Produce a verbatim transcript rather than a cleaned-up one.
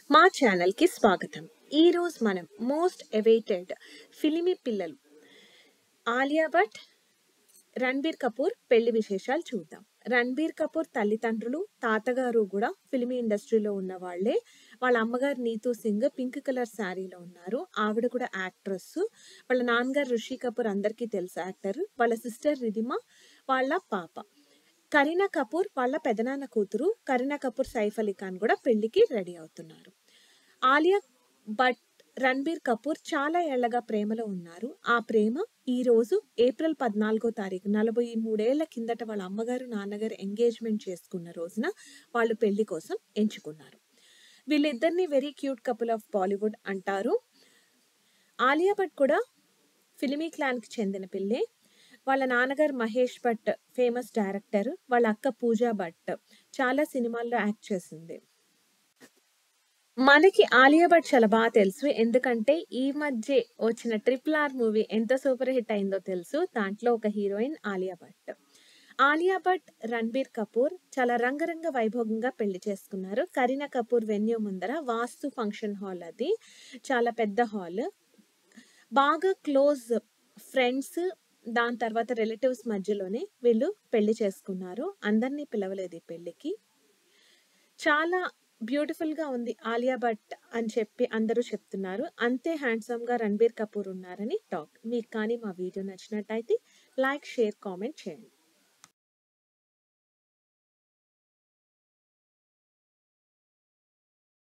మా ఛానల్కి స్వాగతం. ఈరోజు మనం మోస్ట్ అవైటెడ్ ఫిలిమి పిల్లలు ఆలియా భట్, రణబీర్ కపూర్ పెళ్లి విశేషాలు చూద్దాం. రణబీర్ కపూర్ తల్లిదండ్రులు, తాతగారు కూడా ఫిలిమి ఇండస్ట్రీలో ఉన్న వాళ్ళే. వాళ్ళ అమ్మగారు నీతూ సింగ్ పింక్ కలర్ శారీలో ఉన్నారు. ఆవిడ కూడా యాక్ట్రెస్. వాళ్ళ నాన్నగారు రిషి కపూర్ అందరికీ తెలుసు, యాక్టర్. వాళ్ళ సిస్టర్ రిధిమా, వాళ్ళ పాప. కరీనా కపూర్ వాళ్ళ పెదనాన్న కూతురు. కరీనా కపూర్, సైఫ్ అలీ ఖాన్ కూడా పెళ్లికి రెడీ అవుతున్నారు. ఆలియా భట్, రణబీర్ కపూర్ చాలా ఏళ్లగా ప్రేమలో ఉన్నారు. ఆ ప్రేమ ఈ రోజు ఏప్రిల్ పద్నాలుగో తారీఖు నలభై మూడేళ్ల కిందట వాళ్ళ అమ్మగారు నాన్నగారు ఎంగేజ్మెంట్ చేసుకున్న రోజున వాళ్ళు పెళ్లి కోసం ఎంచుకున్నారు. వీళ్ళిద్దరిని very cute couple of Bollywood అంటారు. ఆలియా భట్ కూడా ఫిలిమీ క్లాన్కి చెందిన పిల్లే. వాళ్ళ నాన్నగారు మహేష్ భట్ ఫేమస్ డైరెక్టర్. వాళ్ళ అక్క పూజా భట్ చాలా సినిమాల్లో యాక్ట్ చేసింది. మనకి ఆలియా భట్ చాలా బాగా తెలుసు, ఎందుకంటే ఈ మధ్య వచ్చిన ట్రిపుల్ ఆర్ మూవీ ఎంత సూపర్ హిట్ అయిందో తెలుసు. దాంట్లో ఒక హీరోయిన్ ఆలియా భట్. ఆలియా భట్, రణబీర్ కపూర్ చాలా రంగరంగ వైభోగంగా పెళ్లి చేసుకున్నారు. కరీనా కపూర్ వెన్యూ ముందర వాస్తు ఫంక్షన్ హాల్, అది చాలా పెద్ద హాల్. బాగా క్లోజ్ ఫ్రెండ్స్, దాని తర్వాత రిలేటివ్స్ మధ్యలోనే వీళ్ళు పెళ్లి చేసుకున్నారు. అందరినీ పిలవలేదు ఈ పెళ్లికి. చాలా బ్యూటిఫుల్ గా ఉంది ఆలియా భట్ అని చెప్పి అందరూ చెప్తున్నారు. అంతే హ్యాండ్సమ్ గా రణబీర్ కపూర్ ఉన్నారని టాక్. మీకు కానీ మా వీడియో నచ్చినట్టయితే లైక్, షేర్, కామెంట్ చేయండి.